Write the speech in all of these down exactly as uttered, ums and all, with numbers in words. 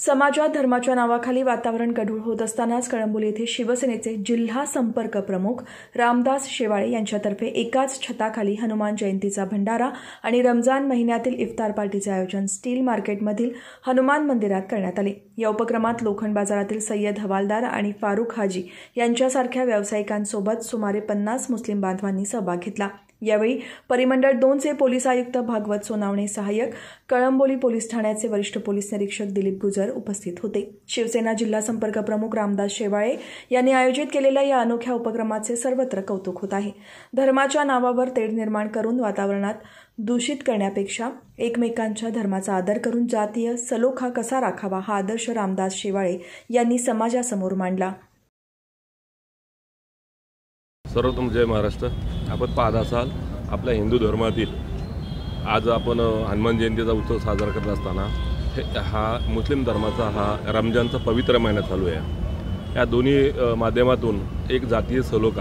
समाजात धर्माच्या नावाखाली वातावरण गढूळ होत असतानाच कळंबोली येथे शिवसेनेचे जिल्हा संपर्क प्रमुख रामदास शेवाळे यांच्यातर्फे एकाच छताखाली हनुमान जयंतीचा भंडारा आणि रमजान महिन्यातील इफ्तार पार्टीचे आयोजन स्टील मार्केटमधील हनुमान मंदिरात करण्यात आले। या उपक्रमात लोखंड बाजारातील सय्यद हवालदार आणि फारुख हाजी यांच्यासारख्या व्यावसायिकांसोबत सुमारे पन्नास मुस्लिम बांधवांनी सहभाग घेतला। यावेळी परिमंडळ दोनचे पोलीस आयुक्त भागवत सोनावणे, सहाय्यक कळंबोली पोलीस ठाण्याचे वरिष्ठ पोलीस निरीक्षक दिलीप गुजर उपस्थित होते। शिवसेना जिल्हा संपर्क प्रमुख रामदास शेवाळे यांनी आयोजित केलेल्या या अनोख्या उपक्रमाचे सर्वत्र कौतुक होत आहे। धर्माच्या नावावर तेढ निर्माण करून वातावरणात दूषित करण्यापेक्षा एकमेकांच्या धर्माचा आदर करून जातीय सलोखा कसा राखावा हा आदर्श रामदास शेवाळे यांनी समाजासमोर मांडला। सर्वप्रथम जय महाराष्ट्र। आपण पाहत असाल आपल्या हिंदू धर्मातील आज आपण हनुमान जयंतीचा उत्सव साजरा करत असताना हा मुस्लिम धर्माचा हा रमजानचा पवित्र महिना चालू आहे। या दोन्ही माध्यमातून एक जातीय सलोखा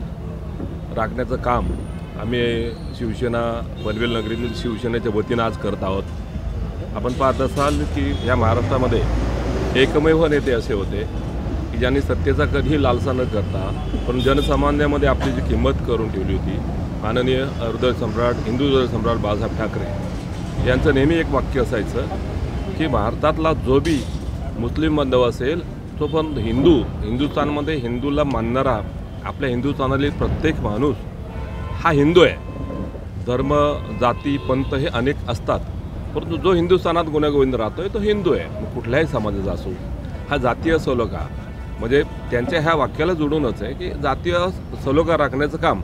राखण्याचं काम आम्ही शिवसेना पनवेल नगरीतील शिवसेनेच्या वतीनं आज करत आहोत। आपण पाहत असाल की या महाराष्ट्रामध्ये एकमेव नेते असे होते की ज्यांनी सत्तेचा कधीही लालसा न करता पण जनसामान्यामध्ये आपली जी किंमत करून ठेवली होती, माननीय हृदय सम्राट हिंदू हृदय सम्राट बाळासाहेब ठाकरे यांचं नेहमी एक वाक्य असायचं की भारतातला जो बी मुस्लिम बांधव असेल तो पण हिंदू हिंदुस्थानमध्ये हिंदूला मानणारा आपल्या हिंदुस्थानातील प्रत्येक माणूस हा हिंदू आहे। धर्म जाती पंथ हे अनेक असतात, परंतु जो हिंदुस्थानात गुण्यागोविंद राहतोय तो हिंदू आहे, कुठल्याही समाजाचा असो। हा जातीय सलोखा म्हणजे त्यांच्या ह्या वाक्याला जोडूनच आहे की जातीय सलोखा राखण्याचं काम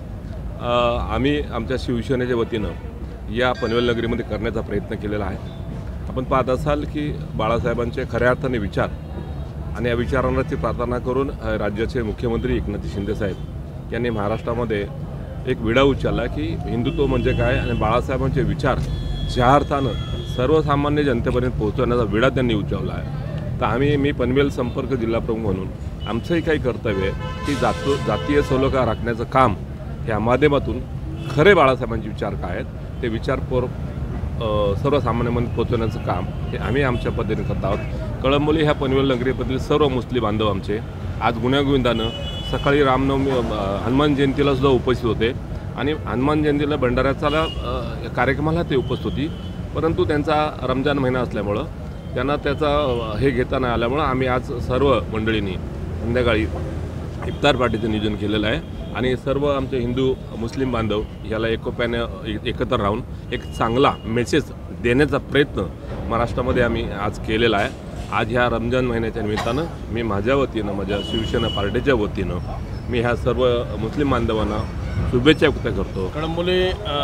आम्ही आमच्या शिवसेनेच्या वतीनं या पनवेल नगरीमध्ये करण्याचा प्रयत्न केलेला आहे। आपण पाहत असाल की बाळासाहेबांचे खऱ्या अर्थाने विचार आणि या विचारांची प्रार्थना करून राज्याचे मुख्यमंत्री एकनाथ शिंदे साहेब यांनी महाराष्ट्रामध्ये एक विडा उचलला की हिंदुत्व म्हणजे काय आणि बाळासाहेबांचे विचार ज्या अर्थानं सर्वसामान्य जनतेपर्यंत पोहोचवण्याचा विडा त्यांनी उचलला आहे। तर आम्ही मी पनवेल संपर्क जिल्हा प्रमुख म्हणून आमचंही काही कर्तव्य आहे की जातो जातीय सलोखा राखण्याचं काम ह्या माध्यमातून खरे बाळासाहेबांचे विचार काय आहेत ते विचारपूर सर्वसामान्यांमध्ये पोहोचवण्याचं काम हे आम्ही आमच्या पद्धतीने करत आहोत। कळंबोली ह्या पनवेल नगरीमधील सर्व मुस्लिम बांधव आमचे आज गुण्यागोविंदानं सकाळी रामनवमी हनुमान जयंतीला सुद्धा उपस्थित होते आणि हनुमान जयंतीला भंडाऱ्याचा कार्यक्रमाला ते उपस्थित होती, परंतु त्यांचा रमजान महिना असल्यामुळं त्यांना त्याचा हे घेता नाही आल्यामुळं आम्ही आज सर्व मंडळींनी संध्याकाळी इफ्तार पार्टीचं नियोजन केलेलं आहे आणि सर्व आमचे हिंदू मुस्लिम बांधव याला एकोप्याने एकत्र राहून एक चांगला मेसेज देण्याचा प्रयत्न महाराष्ट्रामध्ये आम्ही आज केलेला आहे। आज ह्या रमजान महिन्याच्या निमित्तानं मी माझ्या वतीनं माझ्या शिवसेना पार्टीच्या वतीनं मी ह्या सर्व मुस्लिम बांधवांना शुभेच्छा व्यक्त करतो। कळंबोली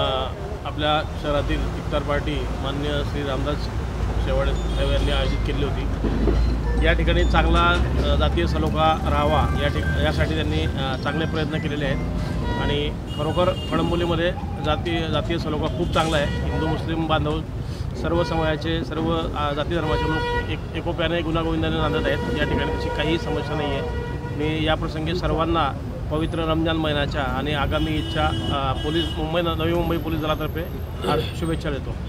आपल्या शहरातील इफ्तार पार्टी माननीय श्री रामदास शेवाळे साहेब यांनी आयोजित केली होती। या ठिकाणी चांगला जातीय सलोखा राहावा या ठिक यासाठी त्यांनी चांगले प्रयत्न केलेले आहेत आणि खरोखर कळंबोलीमध्ये जाती जातीय सलोखा खूप चांगला आहे। हिंदू मुस्लिम बांधव सर्व समाजाचे सर्व जाती धर्माचे लोक एक एकोप्याने गुण्यागोविंदाने नांदत आहेत। या ठिकाणी तशी काही समस्या नाही आहे। मी या प्रसंगी सर्वांना पवित्र रमजान महिन्याच्या आणि आगामी ईदच्या पोलीस मुंबई नवी मुंबई पोलीस दलातर्फे शुभेच्छा देतो।